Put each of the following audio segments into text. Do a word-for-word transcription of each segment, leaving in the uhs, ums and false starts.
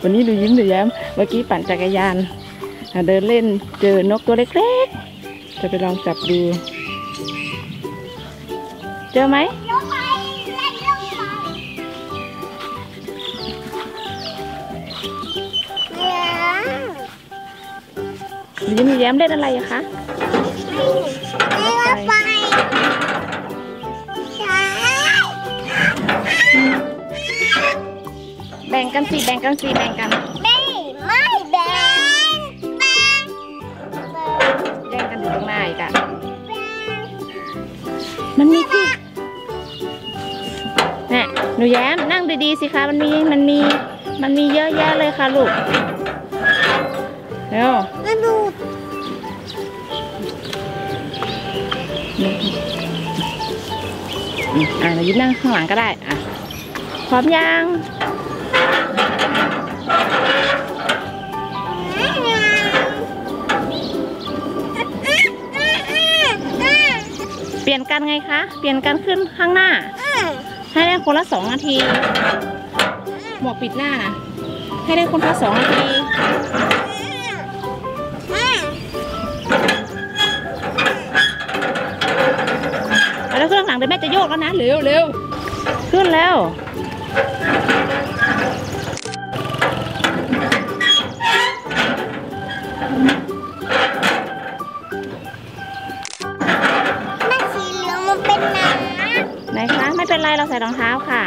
วันนี้หนูยิ้มหนูแย้มเมื่อกี้ปั่นจักรยานเดินเล่นเจอนกตัวเล็กๆจะไปลองจับดูเจอไหมหนูยิ้มหนูแย้มเล่นอะไรอะคะแบ่งกันสิแบ่งกันสิแบ่งกันไม่ไม่แบ่งแบ่งแย่งกันอยู่ตรงหน้าอีกอะมันมีที่เนี่ยหนูแย้มนั่งดีๆสิคะมันมีมันมีมันมีเยอะแยะเลยค่ะลูกเร็วมาดูอ่ะหนูยิ้มนั่งข้างหลังก็ได้อ่ะพร้อมยังเปลี่ยนกันไงคะเปลี่ยนกันขึ้นข้างหน้าให้ได้คนละสองนาทีหมวกปิดหน้านะให้ได้คนละสองนาทีแล้วขึ้นข้างหลังเดี๋ยวแม่จะโยกแล้วนะเร็วเร็วขึ้นแล้วไหนคะไม่เป็นไรเราใส่รองเท้าค่ะ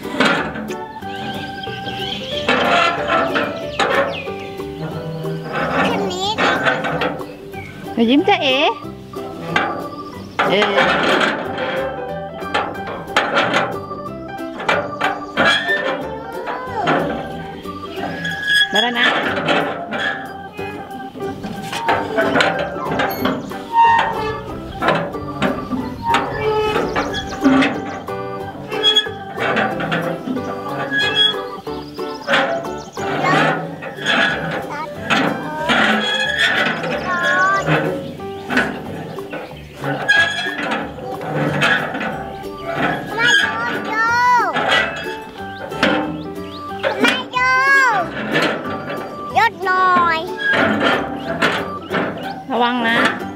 คันนี้ยิ้มจะเอ๋เออมาแล้วนะระวังนะ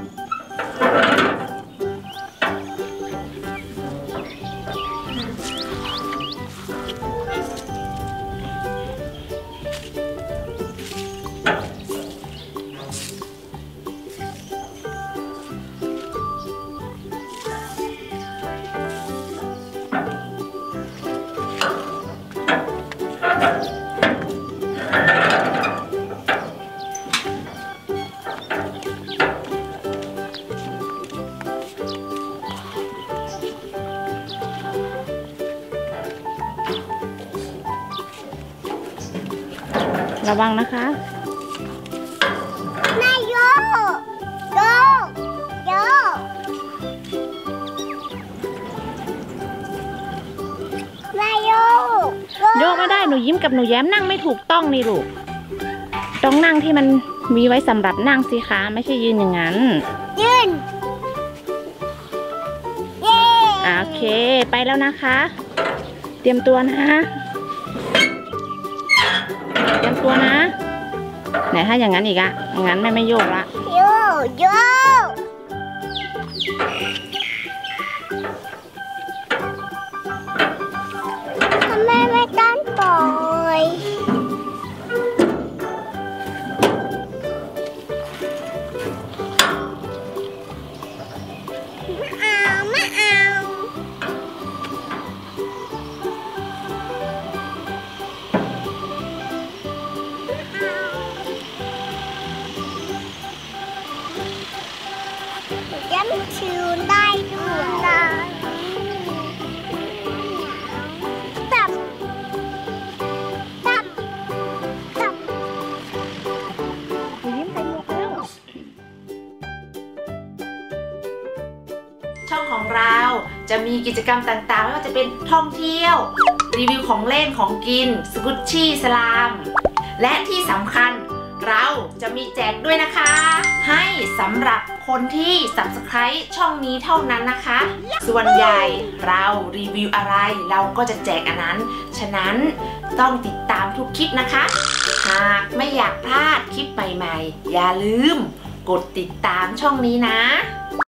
ระวังนะคะนายโยโยโยนายโยโยกไม่ได้หนูยิ้มกับหนูแย้มนั่งไม่ถูกต้องนี่ลูกต้องนั่งที่มันมีไว้สำหรับนั่งสิคะไม่ใช่ยืนอย่างนั้นยืนโอเคไปแล้วนะคะเตรียมตัวนะเตรียมตัวนะไหนถ้าอย่างนั้นอีกอะอย่างนั้นไม่ไม่โยกละโยโยทำไมไม่ต้อนปล่อยไม่เอาไม่เอาย้ำชิวได้ด้วยนะตับตับตับยิ้มไปหมดแล้วช่องของเราจะมีกิจกรรมต่างๆไม่ว่าจะเป็นท่องเที่ยวรีวิวของเล่นของกินสกุชชี่สลามและที่สำคัญเราจะมีแจกด้วยนะคะให้สำหรับคนที่ ซับสไครบ์ ช่องนี้เท่านั้นนะคะส่วนใหญ่เรารีวิวอะไรเราก็จะแจกอันนั้นฉะนั้นต้องติดตามทุกคลิปนะคะากไม่อยากพลาดคลิปใหม่ๆอย่าลืมกดติดตามช่องนี้นะ